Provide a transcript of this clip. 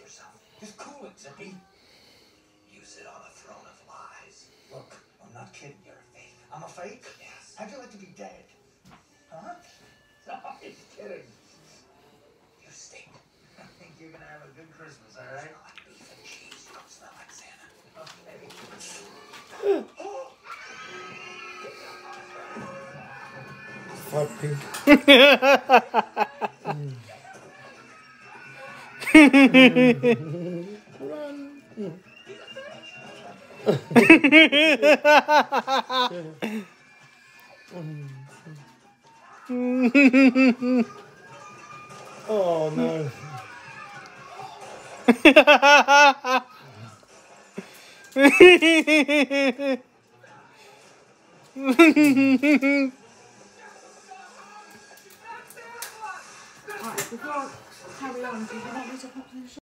yourself. Just cool it, Zippy. You sit on a throne of lies. Look, I'm not kidding. You're a fake. I'm a fake? Yes. How'd you like to be dead? Huh? No, he's kidding. You stink. I think you're gonna have a good Christmas, all right? Smell like beef and cheese. You don't smell like Santa. Oh no. Right, before I carry on, do you want me to pop in the